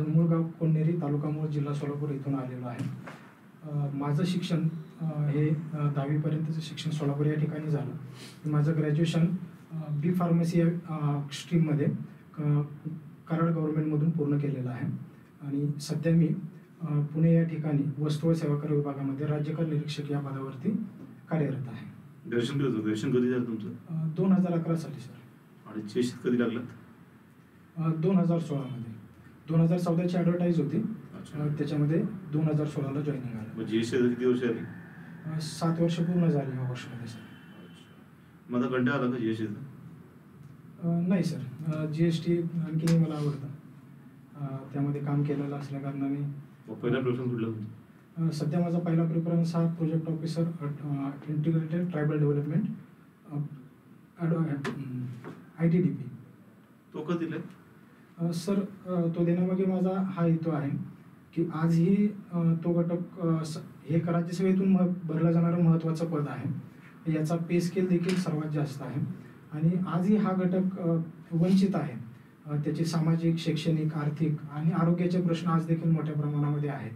मूळ गाव कोण्हेरी, तालुका मूळ, जिल्हा सोलापूर इथून आलेलो आहे. माझं शिक्षण हे 10वीपर्यंतचं शिक्षण सोलापूर या ठिकाणी झालं. माझं ग्रॅज्युएशन बी फार्मसी या स्ट्रीममध्ये कराड गव्हर्नमेंटमधून पूर्ण केलेलं आहे. आणि सध्या मी पुणे या ठिकाणी वस्तू व सेवा कर विभागामध्ये राज्यकर निरीक्षक या पदावरती कार्यरत आहे. ग्रॅज्युएशन कधी झालं तुमचं? 2011 साली सर. आणि जीएसटी कधी लागलात? 2016 मध्ये. 2014ची ॲडव्हर्टाईज होती, त्याच्यामध्ये 2016ला जॉईनिंग आलं. जीएसटी किती वर्ष आली? 7 वर्ष पूर्ण झाली या वर्षामध्ये सर. माझा कंटाळा आला का जीएसटीचा? नाही सर, जीएसटी आणखीनही मला आवडतं. त्यामध्ये काम केलेलं असल्या कारणाने. पहिला प्रेफरन्स कुठला तुमचा? सध्या माझा पहिला प्रेफरन्स हा project officer integrated tribal development ITDP. तो का दिलाय? सर तो देण्यामागे माझा हा हेतू आहे की आजही तो घटक हे राज्यसेवेतून भरलं जाणारं महत्त्वाचं पद आहे. याचा पे स्केल देखील सर्वात जास्त आहे आणि आजही हा घटक वंचित आहे. त्याचे सामाजिक, शैक्षणिक, आर्थिक आणि आरोग्याचे प्रश्न आज देखील मोठ्या प्रमाणामध्ये आहेत.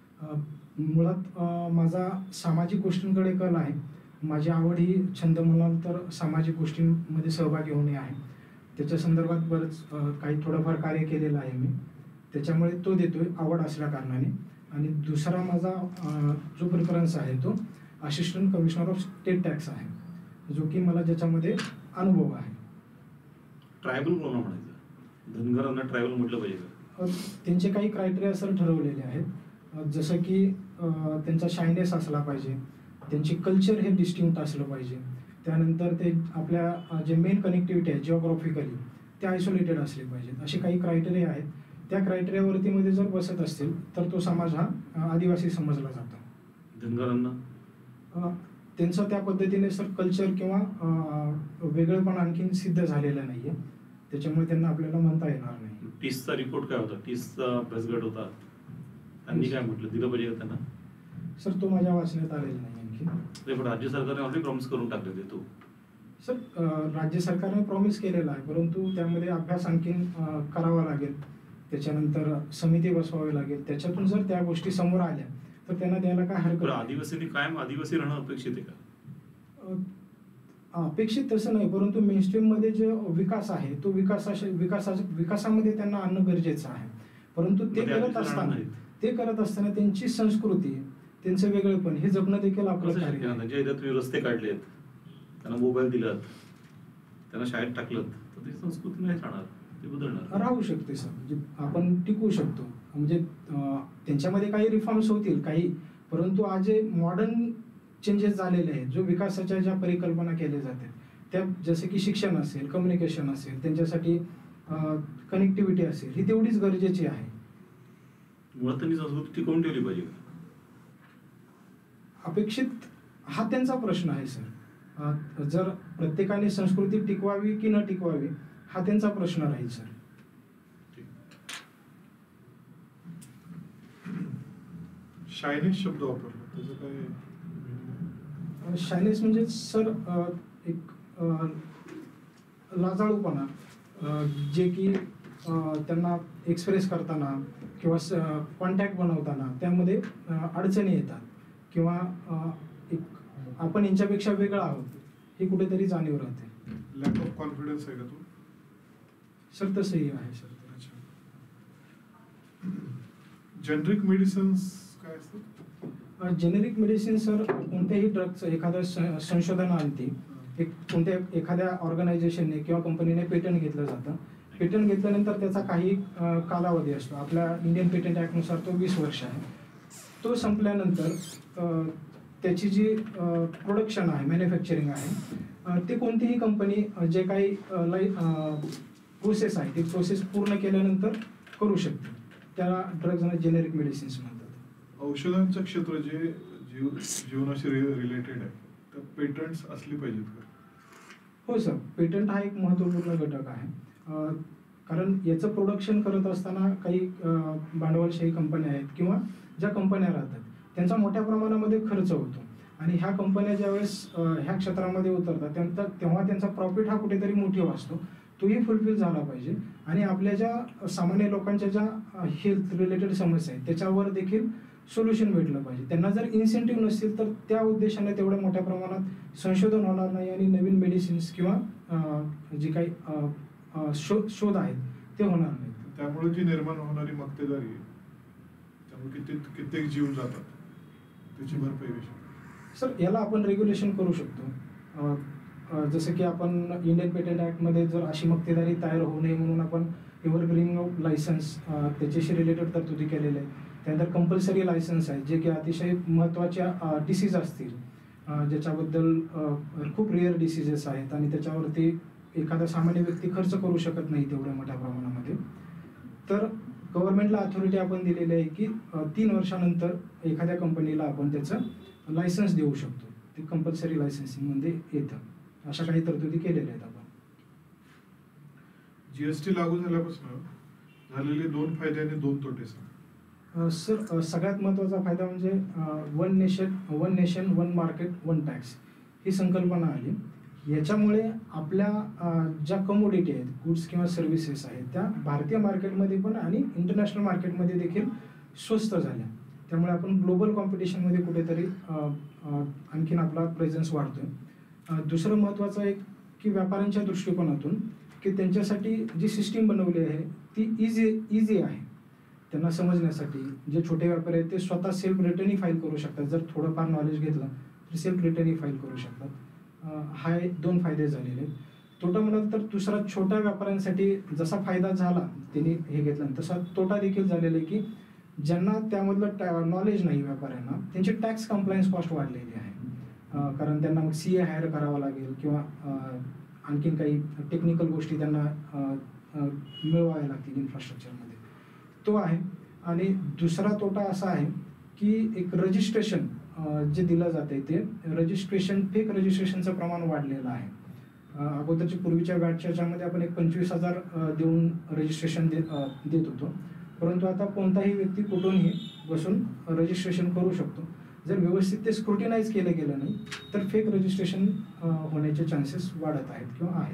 मुळात माझा सामाजिक गोष्टींकडे कल आहे. माझी आवड ही छंद म्हणाल तर सामाजिक गोष्टींमध्ये सहभागी होणे आहे. त्याच्या संदर्भात बरंच काही थोडंफार कार्य केलेलं आहे मी, त्याच्यामुळे तो देतोय आवड असल्या कारणाने. आणि दुसरा माझा जो प्रेफरन्स आहे तो assistant commissioner of state tax आहे, जो की मला ज्याच्यामध्ये अनुभव आहे. ट्रायबल कोणा म्हणायचं? धनगरांना ट्रायबल म्हटलं पाहिजे का? त्यांचे काही क्रायटेरिया सर ठरवलेले आहेत. जसं की त्यांचा शायनेस असला पाहिजे, त्यांची कल्चर हे डिस्टिंक्ट असलं पाहिजे, त्यानंतर ते आपल्या जे मेन कनेक्टिव्हिटी आहे जिओग्राफिकली ते आयसोलेटेड असले पाहिजेत. असे काही क्रायटेरिया आहेत. त्या क्रायटेरियावरती मध्ये जर बसत असतील तर तो समाज हा आदिवासी समजला जातो. धनगरांना त्यांचं त्या पद्धतीने सर कल्चर किंवा वेगळेपण आणखीन सिद्ध झालेलं नाहीये, त्याच्यामुळे त्यांना आपल्याला म्हणता येणार नाही. टीसचा रिपोर्ट काय होता? टीसचा अभ्यासगट होता, त्यांनी काय म्हटलं? दिलं पाहिजे का त्यांना? सर तो माझ्या वाचण्यात आलेला नाही आणखी. पण राज्य सरकारने ऑलरेडी प्रॉमिस करून टाकले तो. सर राज्य सरकारने प्रॉमिस केलेला आहे, परंतु त्यामध्ये अभ्यास आणखीन करावा लागेल. त्याच्यानंतर समिती बसवावी लागेल. त्याच्यातून जर त्या गोष्टी समोर आल्या तर त्यांना द्यायला काय हरकत नाही. आदिवासींनी कायम आदिवासी राहणं अपेक्षित आहे का? अपेक्षित तसं नाही, परंतु मेनस्ट्रीम मध्ये जो विकास आहे तो विकासामध्ये त्यांना आणणं गरजेचं आहे. परंतु ते करत असताना त्यांची संस्कृती, त्यांचं वेगळेपण हे जपणं देखील आपलं कार्य आहे. ज्या तुम्ही रस्ते काढलेत, त्यांना मोबाईल दिलात, त्यांना शाळेत टाकलं, तर ती संस्कृती नाही राहणार, ती बदलणार. राहू शकते सर, आपण टिकवू शकतो. म्हणजे त्यांच्यामध्ये काही रिफॉर्म्स होतील काही, परंतु आज जे मॉडर्न चेंजेस झालेले आहेत, जो विकासाच्या ज्या परिकल्पना केल्या जातात त्या, जसे की शिक्षण असेल, कम्युनिकेशन असेल, त्यांच्यासाठी कनेक्टिव्हिटी असेल, ही तेवढीच गरजेची आहे. मुळात त्यांनी संस्कृती टिकवून ठेवली पाहिजे. अपेक्षित हा त्यांचा प्रश्न आहे सर. जर प्रत्येकाने संस्कृती टिकवावी की न टिकवावी हा त्यांचा प्रश्न राहील सर. शायनेस शब्द वापरला, त्याचं काय? शायनेस म्हणजे सर एक लाजाळूपणा, जे की त्यांना एक्सप्रेस करताना किंवा कॉन्टॅक्ट बनवताना त्यामध्ये अडचणी येतात, किंवा एक आपण यांच्यापेक्षा वेगळा आहोत हे कुठेतरी जाणीव राहते. लॅक ऑफ कॉन्फिडन्स आहे का तू? सर तसंही आहे सर. जेनरिक मेडिसिन्स काय असतं? जेनेरिक मेडिसिन सर कोणत्याही ड्रगचं एखाद्या संशोधनाअंती एखाद्या ऑर्गनायझेशनने किंवा कंपनीने पेटंट घेतलं जातं. पेटंट घेतल्यानंतर त्याचा काही कालावधी असतो. आपल्या इंडियन पेटंट ॲक्टनुसार तो 20 वर्ष आहे. तो संपल्यानंतर त्याची जी प्रोडक्शन आहे, मॅन्युफॅक्चरिंग आहे, ते कोणतीही कंपनी जे काही प्रोसेस आहे ती प्रोसेस पूर्ण केल्यानंतर करू शकते. त्याला ड्रग्ज आणि जेनेरिक मेडिसिन्स म्हणतात. औषधांचं क्षेत्र जे जीवनाशी रिलेटेड आहे, तर पेटंट्स असली पाहिजेत का? हो सर, पेटंट हा एक महत्त्वपूर्ण घटक आहे. कारण याचं प्रोडक्शन करत असताना काही भांडवलशाही कंपन्या आहेत किंवा ज्या कंपन्या राहतात त्यांचा मोठ्या प्रमाणामध्ये खर्च होतो. आणि ह्या कंपन्या ज्यावेळेस ह्या क्षेत्रामध्ये उतरतात तेव्हा त्यांचा प्रॉफिट हा कुठेतरी मोठी वाचतो. तोही फुलफिल झाला पाहिजे. आणि आपल्या ज्या सामान्य लोकांच्या ज्या हेल्थ रिलेटेड समस्या आहेत त्याच्यावर देखील सोल्युशन भेटलं पाहिजे. त्यांना जर इन्सेंटिव्ह नसतील तर त्या उद्देशाने तेवढ्या मोठ्या प्रमाणात संशोधन होणार नाही आणि नवीन मेडिसिन्स किंवा जे काही शोध आहेत ते होणार नाहीत. त्यामुळे जी निर्माण होणारी मक्तेदारी आहे त्यामुळे कित्येक जीव जातात, त्याची भरपाई कशी? सर याला आपण रेग्युलेशन करू शकतो. जसं की आपण इंडियन पेटंट ॲक्टमध्ये जर अशी मक्तेदारी तयार होऊ नये म्हणून आपण एव्हरग्रीन लायसन्स त्याच्याशी रिलेटेड तरतुदी केलेल्या आहेत. त्यानंतर कंपल्सरी लायसन्स आहे जे की अतिशय महत्त्वाच्या डिसीज असतील ज्याच्याबद्दल खूप रेअर डिसीजेस आहेत आणि त्याच्यावरती एखादा सामान्य व्यक्ती खर्च करू शकत नाही तेवढ्या मोठ्या प्रमाणामध्ये. तर गव्हर्नमेंटला अथॉरिटी आपण दिलेली आहे की 3 वर्षानंतर एखाद्या कंपनीला आपण त्याचं लायसन्स देऊ शकतो. ते कंपल्सरी लायसन्सिंगमध्ये येतं. अशा काही तरतुदी केलेल्या आहेत आपण. जीएसटी लागू झाल्यापासून झालेले 2 फायदे आणि 2 तोटे सांग. सर सगळ्यात महत्त्वाचा फायदा म्हणजे one nation one market one tax ही संकल्पना आली. याच्यामुळे आपल्या ज्या कमोडिटी आहेत, गुड्स किंवा सर्व्हिसेस आहेत, त्या भारतीय मार्केटमध्ये पण आणि इंटरनॅशनल मार्केटमध्ये देखील स्वस्त झाल्या. त्यामुळे आपण ग्लोबल कॉम्पिटिशनमध्ये कुठेतरी आणखीन आपला प्रेझेन्स वाढतोय. दुसरं महत्त्वाचं एक की व्यापाऱ्यांच्या दृष्टिकोनातून की त्यांच्यासाठी जी सिस्टीम बनवली आहे ती इझी आहे त्यांना समजण्यासाठी. जे छोटे व्यापारी आहेत ते स्वतः सेल्फ रिटर्नही फाईल करू शकतात. जर थोडंफार नॉलेज घेतलं तर सेल्फ रिटर्नही फाईल करू शकतात. हा 2 फायदे झालेले आहेत. तोटा म्हणाल तर दुसरा छोट्या व्यापाऱ्यांसाठी जसा फायदा झाला त्यांनी हे घेतलं तसा तोटा देखील झालेला आहे की ज्यांना त्यामधलं नॉलेज नाही व्यापाऱ्यांना त्यांची टॅक्स कंप्लायन्स कॉस्ट वाढलेली आहे. कारण त्यांना मग CA हायर करावा लागेल किंवा आणखीन काही टेक्निकल गोष्टी त्यांना मिळवाव्या लागतील इन्फ्रास्ट्रक्चरमध्ये. तो आहे. आणि दुसरा तोटा असा आहे की एक रजिस्ट्रेशन जे दिलं जाते ते फेक रजिस्ट्रेशनचं प्रमाण वाढलेलं आहे. अगोदरच्या पूर्वीच्या व्हॅटच्या याच्यामध्ये आपण एक 25,000 देऊन रजिस्ट्रेशन देत होतो. परंतु आता कोणताही व्यक्ती कुठूनही बसून रजिस्ट्रेशन करू शकतो. जर व्यवस्थित ते स्क्रुटिनाइज केलं गेलं नाही तर फेक रजिस्ट्रेशन होण्याचे चान्सेस वाढत आहेत किंवा आहेत.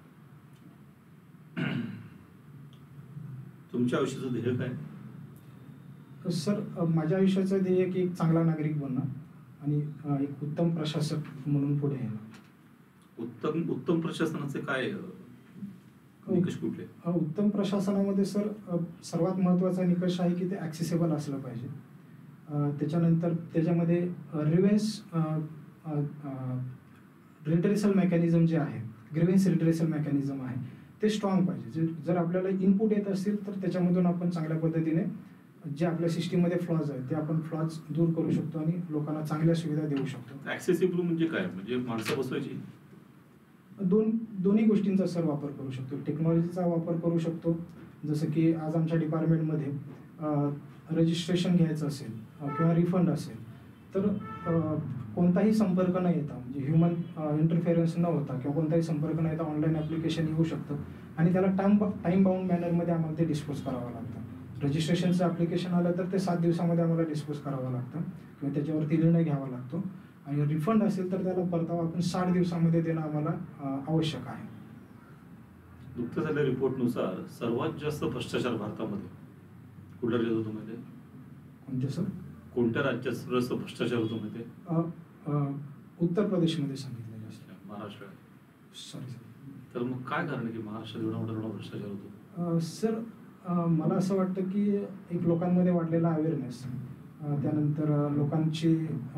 तुमच्या आयुष्याचं ध्येय काय? सर माझ्या आयुष्याचं ध्येय की एक चांगला नागरिक बनणं आणि एक उत्तम प्रशासक म्हणून पुढे येणं. उत्तम प्रशासनाचे काय निकष कुठले? उत्तम प्रशासनामध्ये सर सर्वात महत्त्वाचा निकष आहे की ते ॲक्सेसेबल असलं पाहिजे. त्याच्यानंतर त्याच्यामध्ये रिट्रेसल मेकॅनिझम जे आहे, ग्रीव्हन्स रिट्रेसल मेकॅनिझम आहे ते स्ट्रॉंग पाहिजे. जर आपल्याला इनपुट येत असतील तर त्याच्यामधून आपण चांगल्या पद्धतीने जे आपल्या सिस्टीममध्ये फ्लॉज आहेत ते आपण फ्लॉज दूर करू शकतो आणि लोकांना चांगल्या सुविधा देऊ शकतो. ॲक्सेसिबल म्हणजे काय? म्हणजे माणसं बसवायची? दोन्ही गोष्टींचा सर वापर करू शकतो. टेक्नॉलॉजीचा वापर करू शकतो. जसं की आज आमच्या डिपार्टमेंटमध्ये रजिस्ट्रेशन घ्यायचं असेल किंवा रिफंड असेल तर कोणताही संपर्क न येता म्हणजे ह्युमन इंटरफेरन्स न होता किंवा कोणताही संपर्क न येता ऑनलाईन ॲप्लिकेशन येऊ शकतं आणि त्याला टाईम बाउंड मॅनरमध्ये आम्हाला ते डिस्पोज करावं लागतं. रजिस्ट्रेशनचं ॲप्लिकेशन आलं तर ते 7 दिवसामध्ये आम्हाला डिस्पोज करावं लागतं किंवा त्याच्यावरती निर्णय घ्यावा लागतो. आणि रिफंड असेल तर त्याला परतावा आपण 60 दिवसामध्ये देणं आम्हाला आवश्यक आहे. नुकत्याच झालेल्या रिपोर्टनुसार सर्वात जास्त भ्रष्टाचार भारतामध्ये कुठल्या राज्यात होतो माहिती आहे? कोणते सर? कोणत्या राज्यात जास्त भ्रष्टाचार होतो माहिती आहे? उत्तर प्रदेशमध्ये सांगितलेलं असतं. महाराष्ट्र. Sorry sir. तर मग काय कारण आहे की महाराष्ट्रात एवढा मोठा भ्रष्टाचार होतो? सर मला असं वाटतं की एक लोकांमध्ये वाढलेला अवेअरनेस, त्यानंतर लोकांची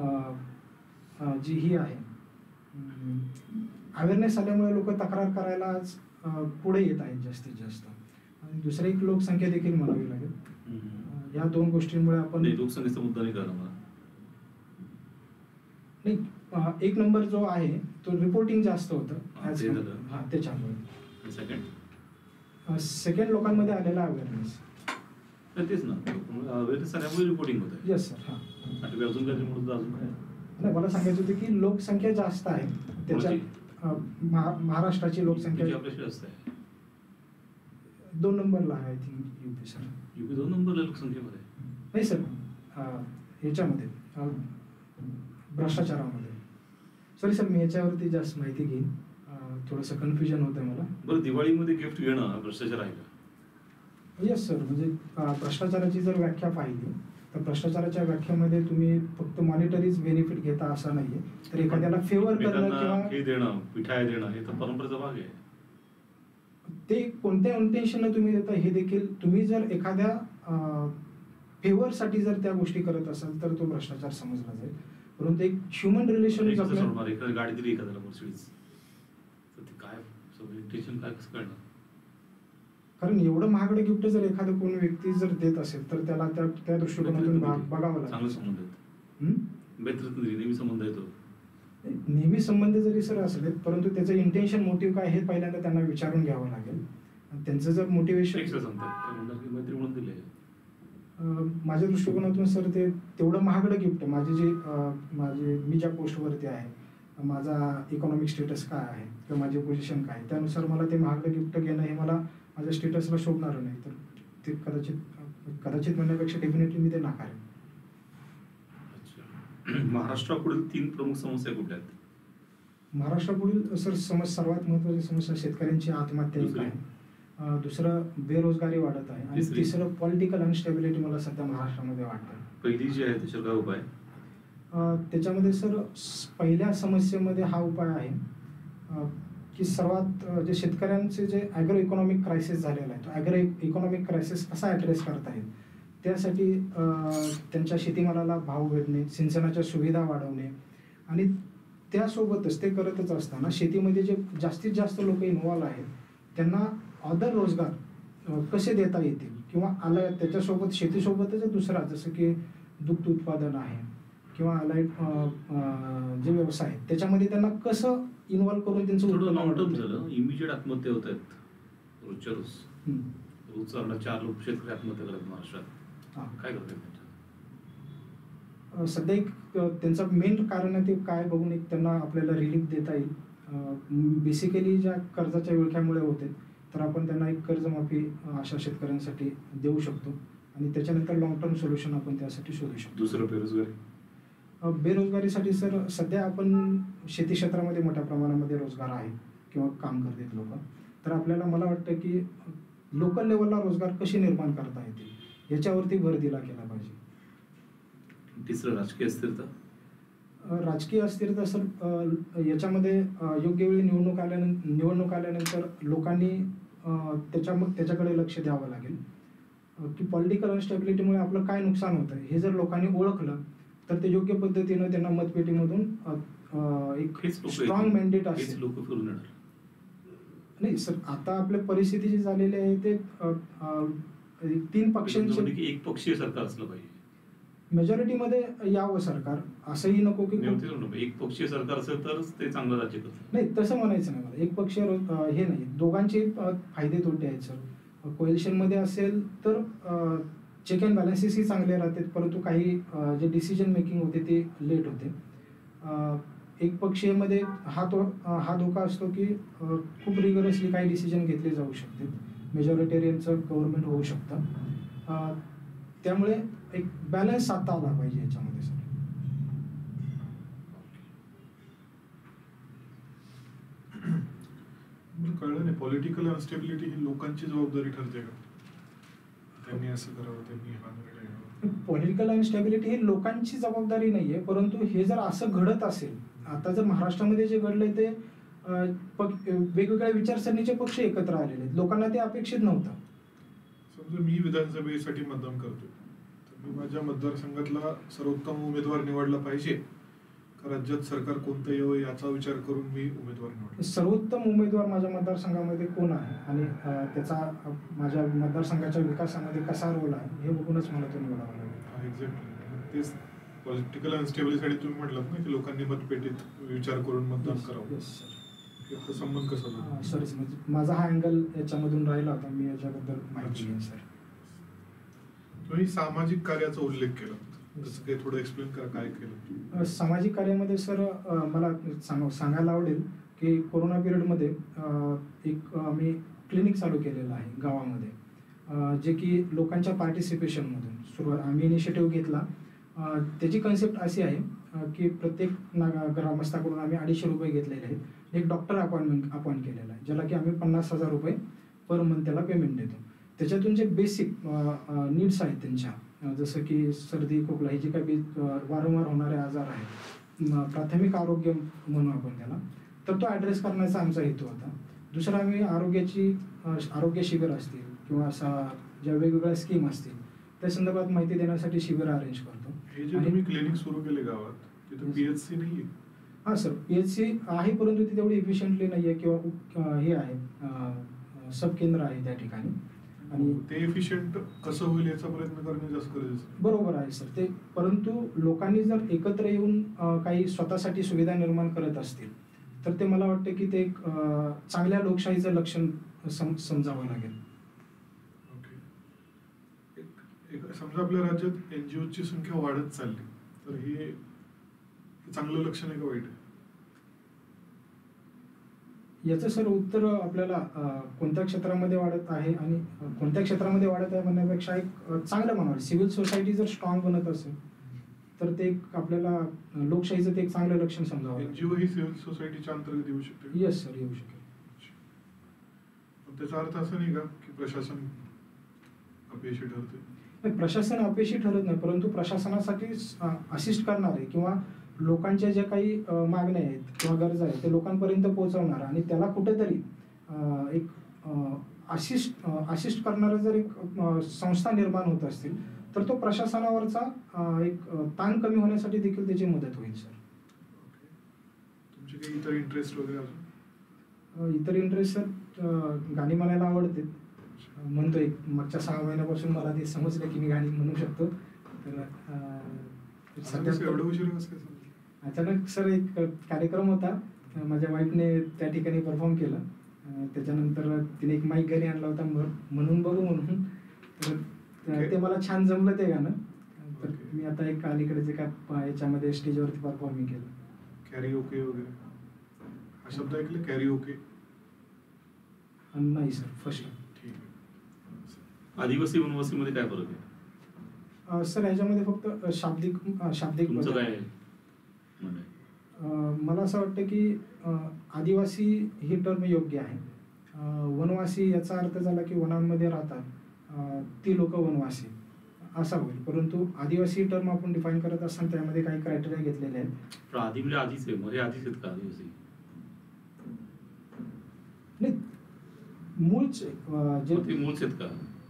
जी ही आहे अवेअरनेस आल्यामुळे लोक तक्रार करायला आज पुढे येत आहेत जास्तीत जास्त. आणि दुसरी एक लोकसंख्या देखील म्हणावी लागेल. या 2 गोष्टींमुळे आपण लोकसंख्येचा मुद्दा नाही कळला मला. नाही, 1 नंबर जो आहे तो रिपोर्टिंग जास्त होतं त्याच्यामुळे. सेकंड लोकांमध्ये आलेला अवेअरनेस. तेच ना, अवेअरनेस आल्यामुळे रिपोर्टिंग होतं. Yes sir. हां, अजून काय म्हणतो? अजून काय नाही, मला सांगायचं होतं की लोकसंख्या जास्त आहे त्याच्यात. महाराष्ट्राची लोकसंख्या जास्त आहे. 2 नंबरला आहे I think UP sir. UP 2 नंबरला लोकसंख्येमध्ये? नाही सर, ह्याच्यामध्ये भ्रष्टाचारामध्ये. सॉरी सर, मी याच्यावरती जास्त माहिती घेईन. थोडंसं कन्फ्युजन होतं मला. बरं, दिवाळीमध्ये गिफ्ट घेणं हा भ्रष्टाचार आहे का? येस सर, म्हणजे भ्रष्टाचाराची जर व्याख्या पाहिली तर भ्रष्टाचाराच्या व्याख्येमध्ये तुम्ही फक्त मॉनिटरीज बेनिफिट घेता असं नाहीये, तर एखाद्याला फेवर करणं एकमेकांना किंवा हे देणं, मिठाई देणं हे तर परंपरेचा भाग आहे. ते कोणत्या इंटेन्शननं तुम्ही देता हे देखील, तुम्ही जर एखाद्या फेवरसाठी जर त्या गोष्टी करत असाल तर तो भ्रष्टाचार समजला जाईल. परंतु एक ह्युमन रिलेशन एक कसं सोडणार? एखादी गाडी दिली एखाद्याला मर्सिडीज, तर ते काय सगळं इंटेन्शन काय कसं कळणार? कारण एवढं महागडं गिफ्ट जर एखादं कोणी व्यक्ती जर देत असेल तर त्याला त्या दृष्टिकोनातून बघावं चांगले लागेल. संबंध आहेत. हम्म? मैत्रीतून नेहमी संबंध येतो. नेहमी संबंध जरी सर असले परंतु त्याचं इंटेन्शन मोटिव्ह काय हे पहिल्यांदा त्यांना विचारून घ्यावं लागेल. आणि त्यांचं जर मोटिवेशन एक्स्ट्रा सांगतात ते म्हणतात की मैत्री म्हणून दिले. माझ्या दृष्टिकोनातून सर ते तेवढं महागडं गिफ्ट आहे. मी ज्या पोस्टवरती आहे, माझा इकॉनॉमिक स्टेटस काय आहे किंवा माझी पोझिशन काय, त्यानुसार मला ते महागडं गिफ्ट घेणं हे मला माझ्या स्टेटसला शोभणार नाही. तर ते कदाचित म्हणण्यापेक्षा डेफिनेटली मी ते नाकारेन. अच्छा. महाराष्ट्रापुढील 3 प्रमुख समस्या कुठल्या आहेत? महाराष्ट्रापुढील सर सर्वात महत्त्वाची समस्या शेतकऱ्यांची आत्महत्या एक आहे. दुसरं बेरोजगारी वाढत आहे आणि तिसरं पॉलिटिकल अनस्टेबिलिटी मला सध्या महाराष्ट्रामध्ये वाटतं. पहिली जी आहे त्याच्यावर काय उपाय? त्याच्यामध्ये सर पहिल्या समस्येमध्ये हा उपाय आहे की सर्वात जे शेतकऱ्यांचे जे ॲग्रो इकॉनॉमिक क्रायसिस झालेला आहे, तो ॲग्रो इकॉनॉमिक क्रायसिस कसा ॲड्रेस करता येईल त्यासाठी त्यांच्या शेतीमालाला भाव भेटणे, सिंचनाच्या सुविधा वाढवणे आणि त्यासोबतच ते करतच असताना शेतीमध्ये जे जास्तीत जास्त लोक इन्व्हॉल्व आहेत त्यांना अदर रोजगार कसे देता येतील किंवा आला त्याच्यासोबत शेतीसोबतच दुसरा जसं की दुग्ध उत्पादन आहे किंवा अलाइड जे व्यवसाय आहेत त्याच्यामध्ये त्यांना कसं इन्व्हॉल्व करून त्यांचं थोडं लॉंग टर्म झालं. इमिजिएट आत्महत्या होत आहेत रोजच्या रोज. रोजचा 4 लोक शेतकरी आत्महत्या करतात महाराष्ट्रात. काय करतात? सध्या एक त्यांचं मेन कारण आहे ते काय बघून एक त्यांना आपल्याला रिलीफ देता येईल. बेसिकली ज्या कर्जाच्या विळख्यामुळे होते तर आपण त्यांना एक कर्जमाफी अशा शेतकऱ्यांसाठी देऊ शकतो आणि त्याच्यानंतर लॉंग टर्म सोल्युशन आपण त्यासाठी शोधू शकतो. दुसरं बेरोजगारी. बेरोजगारीसाठी सर सध्या आपण शेती क्षेत्रामध्ये मोठ्या प्रमाणामध्ये रोजगार आहे किंवा काम करतात लोक. तर आपल्याला मला वाटतं की लोकल लेवलला रोजगार कसे निर्माण करता येतील याच्यावरती भर दिला गेला पाहिजे. तिसरं राजकीय अस्थिरता. राजकीय अस्थिरता सर याच्यामध्ये योग्य वेळी निवडणूक आल्यानंतर लोकांनी त्याच्याकडे लक्ष द्यावं लागेल की पॉलिटिकल अनस्टेबिलिटीमुळे आपलं काय नुकसान होतं हे जर लोकांनी ओळखलं तर ते योग्य पद्धतीनं त्यांना मतपेटीमधून एक स्ट्रॉंग मॅन्डेट असेल. लोक फिरून येणार नाही सर, आता आपल्या परिस्थिती जी झालेली आहे ते 3 पक्षांची एक पक्षीय सरकार असलं पाहिजे. मेजॉरिटीमध्ये यावं सरकार, असंही नको की एक पक्षीय सरकार असेल तरच ते चांगलं राज्य करतं. नाही तसं म्हणायचं नाही मला. एक पक्षीय हे नाही, दोघांचे फायदे तोटे आहेत सर. कोएलिशन मध्ये असेल तर चेक अँड बॅलन्सेसही चांगले राहतात परंतु काही जे डिसिजन मेकिंग होते ते लेट होते. एक पक्षीयमध्ये हा धोका असतो की खूप रिगरसली काही डिसिजन घेतले जाऊ शकते, मेजॉरिटेरियनचं गव्हर्नमेंट होऊ शकतं. त्यामुळे एक बॅलन्स साधता आला पाहिजे याच्यामध्ये सर. कळलं नाही, पॉलिटिकल अनस्टेबिलिटी ही लोकांची जबाबदारी ठरते का? त्यांनी असं करावं, त्यांनी हा निर्णय घ्यावा. पॉलिटिकल अनस्टेबिलिटी ही लोकांची जबाबदारी नाहीये परंतु हे जर असं घडत असेल, आता जर महाराष्ट्रामध्ये जे घडलंय ते वेगवेगळ्या विचारसरणीचे पक्ष एकत्र आलेले आहेत, लोकांना ते अपेक्षित नव्हतं. समजा मी विधानसभेसाठी मतदान करतो तर मी माझ्या मतदारसंघातला सर्वोत्तम उमेदवार निवडला पाहिजे का राज्यात सरकार कोणतं यावं याचा विचार करून मी उमेदवार निवडला? सर्वोत्तम उमेदवार माझ्या मतदारसंघामध्ये कोण आहे आणि त्याचा माझ्या मतदारसंघाच्या विकासामध्ये कसा रोल आहे हे बघूनच मला तो निवडावा लागेल. एक्झॅक्टली तेच पॉलिटिकल अनस्टेबिलिटीसाठी तुम्ही म्हटलात ना की लोकांनी मतपेटीत विचार करून मतदान करावं. याचा संबंध कसा झाला? सॉरी, माझा हा अँगल याच्यामधून राहिला होता, मी याच्याबद्दल माहिती घेईन सर. तुम्ही सामाजिक कार्याचा उल्लेख केला, जसं काही थोडं एक्सप्लेन करा काय केलं. सामाजिक कार्यामध्ये सर मला सांगायला आवडेल की कोरोना पिरियडमध्ये एक आम्ही क्लिनिक चालू केलेलं आहे गावामध्ये, जे की लोकांच्या पार्टिसिपेशनमधून आम्ही इनिशिएटिव्ह घेतला. त्याची कन्सेप्ट अशी आहे की प्रत्येक ग्रामस्थाकडून आम्ही 250 रुपये घेतलेले आहेत. एक डॉक्टर अपॉइंट केलेला आहे, ज्याला की आम्ही 50,000 रुपये पर मंथ त्याला पेमेंट देतो. त्याच्यातून जे बेसिक नीड्स आहेत त्यांच्या, जसं की सर्दी खोकला हे जे काही वारंवार होणारे आजार आहेत, प्राथमिक आरोग्य म्हणू आपण त्याला, तर तो ॲड्रेस करण्याचा आमचा हेतू होता. दुसरा, आम्ही आरोग्य शिबिर असतील किंवा ज्या वेगवेगळ्या स्कीम असतील त्या संदर्भात माहिती देण्यासाठी शिबिर अरेंज करतो. हे जे तुम्ही क्लिनिक सुरू केले गावात, तिथं PHC नाही आहे? हां सर, PHC आहे, परंतु ती तेवढी इफिशियंटली नाही आहे, किंवा हे आहे सब केंद्र आहे त्या ठिकाणी. आणि ते एफिशियंट कसं होईल याचा प्रयत्न करणे जास्त गरजेचं. बरोबर आहे सर ते, परंतु लोकांनी जर एकत्र येऊन काही स्वतःसाठी सुविधा निर्माण करत असतील तर ते मला वाटतं की ते एक चांगल्या लोकशाहीचं लक्षण समजावं लागेल. ओके. समजा आपल्या राज्यात NGOची संख्या वाढत चालली, तर हे चांगलं लक्षण आहे का वाईट आहे? याचं सर उत्तर आपल्याला कोणत्या क्षेत्रामध्ये वाढत आहे आणि कोणत्या क्षेत्रामध्ये वाढत आहे म्हणण्यापेक्षा एक चांगलं म्हणावं, सिव्हिल सोसायटी जर स्ट्रॉंग बनत असेल तर ते आपल्याला लोकशाहीचं ते एक चांगलं लक्षण समजावं. NGO ही सिव्हिल सोसायटीच्या अंतर्गत येऊ शकते? येस सर, येऊ शकेल. पण त्याचा अर्थ असा नाही का की प्रशासन अपयशी ठरते? नाही, प्रशासन अपयशी ठरत नाही, परंतु प्रशासनासाठी असिस्ट करणारे किंवा लोकांच्या ज्या काही मागण्या आहेत किंवा गरजा आहेत ते लोकांपर्यंत पोहोचवणार आणि त्याला कुठेतरी एक असिस्ट करणारं जर एक संस्था निर्माण होत असतील तर तो प्रशासनावरचा एक ताण कमी होण्यासाठी देखील त्याची मदत होईल सर. तुमचे काही इतर इंटरेस्ट वगैरे अजून? इतर इंटरेस्ट सर, गाणी म्हणायला आवडते, म्हणतोय. मागच्या 6 महिन्यापासून मला ते समजलं की मी गाणी म्हणू शकतो. तर सध्या एवढं उशीर कसं काय? अचानक सर एक कार्यक्रम होता, माझ्या वाईफने त्या ठिकाणी परफॉर्म केलं. त्याच्यानंतर तिने एक माईक घरी आणला होता म्हणून बघू म्हणून, तर ते मला छान जमलं ते गाणं. तर मी आता एक अलीकडे जे काय याच्यामध्ये स्टेजवरती परफॉर्मिंग केलं. कॅरिओके वगैरे हा शब्द ऐकले? कॅरिओके नाही सर, फर्स्ट. ठीक आहे. आदिवासी वनवासीमध्ये काय फरक आहे सर? ह्याच्यामध्ये फक्त शाब्दिक तुमचं काय म्हणजे? मला असं वाटतं की आदिवासी ही टर्म योग्य आहे. वनवासी याचा अर्थ झाला की वनांमध्ये राहतात ती लोक वनवासी असा होईल, परंतु आदिवासी टर्म आपण डिफाईन करत असताना त्यामध्ये काही क्रायटेरिया घेतलेले आहेत. पण आधी म्हणजे आधीच आहे, मध्ये आधीच आहेत का आदिवासी? नाही, मूळच ते मूळच आहेत का?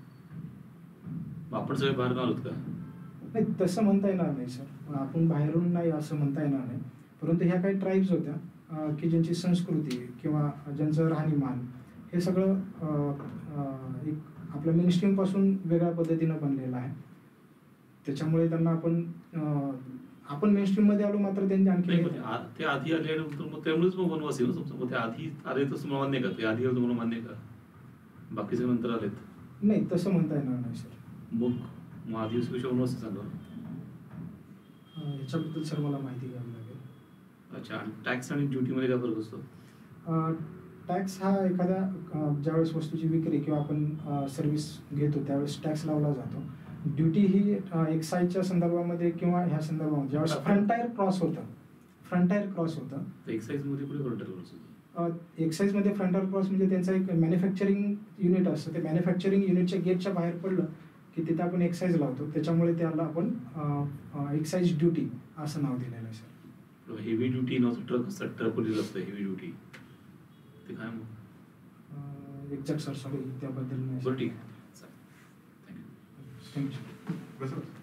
आपण सगळे बाहेर आलोत का? नाही, तसं म्हणता येणार नाही सर, आपण बाहेरून नाही असं म्हणता येणार नाही. परंतु ह्या काही ट्राईब्स होत्या की ज्यांची संस्कृती किंवा ज्यांचं राहणीमान हे सगळं एक आपल्या मेनस्ट्रीम पासून वेगळ्या पद्धतीनं बनलेलं आहे. त्याच्यामुळे त्यांना आपण मेनस्ट्रीम मध्ये आलो, मात्र त्यांनी आणखी ते आधी आले मग त्यामुळेच मग वनवासी ना समजा. मग ते आधी आले तर तुम्हाला मान्य का? ते आधी आले तुम्हाला मान्य का? बाकीचे नंतर आलेत? नाही, तसं म्हणता येणार नाही सर. मग आदिवासीपेक्षा वनवासी सांगा. याच्याबद्दल सर मला माहिती घ्यावी लागेल. अच्छा. आणि टॅक्स आणि ड्युटीमध्ये काय फरक असतो? टॅक्स हा एखाद्या ज्यावेळेस वस्तूची विक्री किंवा आपण सर्व्हिस घेतो त्यावेळेस टॅक्स लावला जातो. ड्युटी ही एक्साईजच्या संदर्भामध्ये किंवा ह्या संदर्भामध्ये ज्यावेळेस फ्रंटायर क्रॉस होतं. एक्साईज मध्ये कुठे फ्रंटायर क्रॉस होतं? एक्साईज मध्ये फ्रंटायर क्रॉस म्हणजे त्यांचं एक मॅन्युफॅक्चरिंग युनिट असतं. ते मॅन्युफॅक्चरिंग युनिटच्या गेटच्या बाहेर पडलं की तिथे आपण एक्साईज लावतो, त्याच्यामुळे त्याला आपण एक्साईज ड्युटी असं नाव दिलेलं आहे सर. हेवी ड्युटी नव्हतं, ट्रक असतात, ट्रक असतं हेवी ड्युटी, ते काय मग? एक्झॅक्ट सर, सॉरी त्याबद्दल नाही. बरं, ठीक आहे. थँक्यू. थँक्यू.